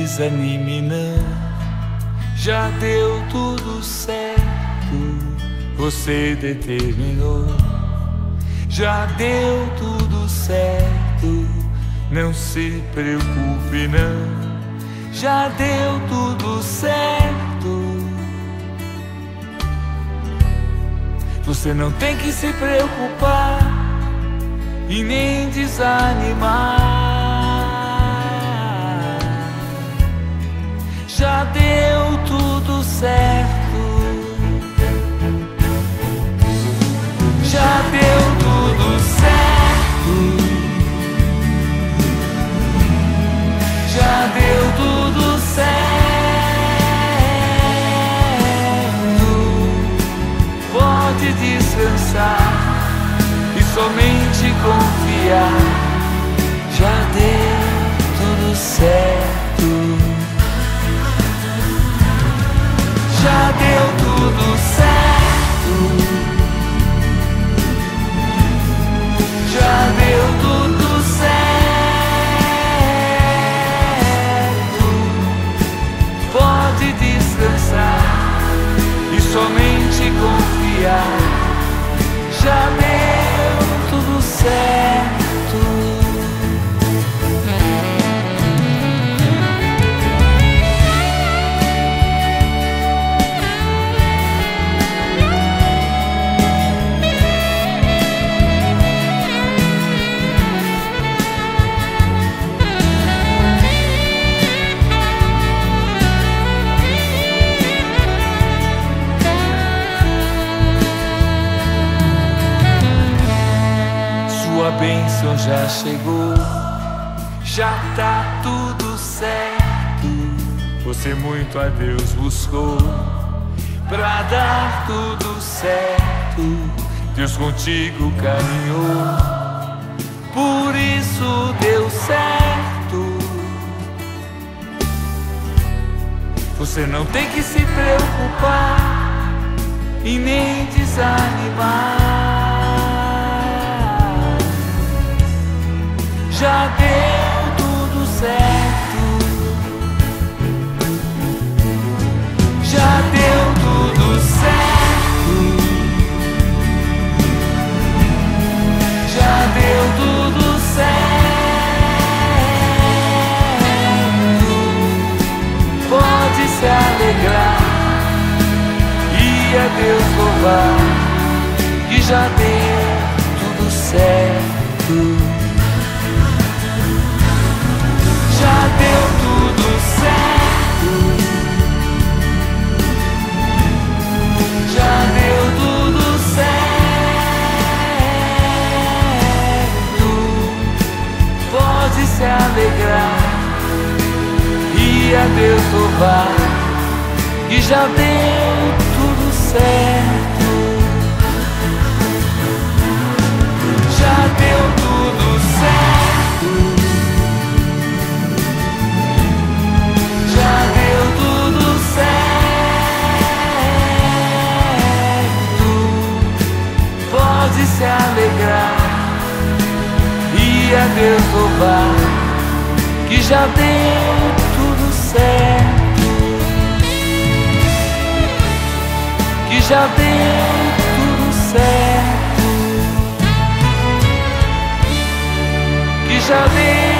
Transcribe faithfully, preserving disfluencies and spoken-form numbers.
desanime não, já deu tudo certo, você determinou. Já deu tudo certo, não se preocupe não, já deu tudo certo. Você não tem que se preocupar e nem desanimar. Já deu tudo certo, já deu tudo certo, já deu tudo certo. Pode descansar e somente confiar. Já deu tudo certo, já deu tudo certo, já deu tudo certo. Pode descansar e somente confiar. Já deu tudo certo. Sua bênção já chegou, já tá tudo certo. Você muito a Deus buscou pra dar tudo certo. Deus contigo caminhou, por isso deu certo. Você não tem que se preocupar e nem desanimar. Já deu tudo certo, já deu tudo certo, já deu tudo certo. Pode se alegrar e a Deus louvar, que já deu tudo certo. Já deu tudo certo, já deu tudo certo. Pode se alegrar e a Deus louvar, que já deu tudo certo. Já deu tudo certo, já deu tudo certo. Pode se alegrar e a Deus louvar, que já deu tudo certo, que já deu tudo certo, que já deu